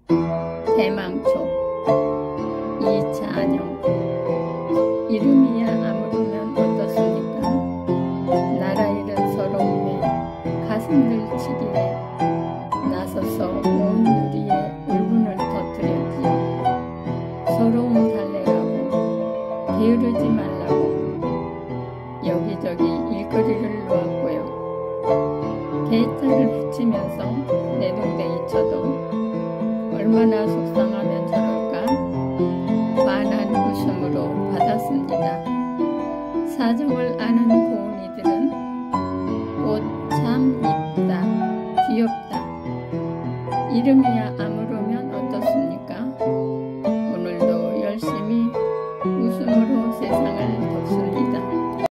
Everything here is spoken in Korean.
대망초 이찬영. 이름이야 아무르면 어떻습니까? 나라 잃은 서러움에 가슴들 치기에 나서서 온 유리에 울분을 터뜨렸지요. 서러움 달래라고, 게으르지 말라고 여기저기 일거리를 놓았고요. 대자를 붙이면서 내동댕이 쳐도 얼마나 속상하면 저럴까 환한 웃음으로 받았습니다. 사정을 아는 고운이들은 꽃 참 이쁘다, 귀엽다, 이름이야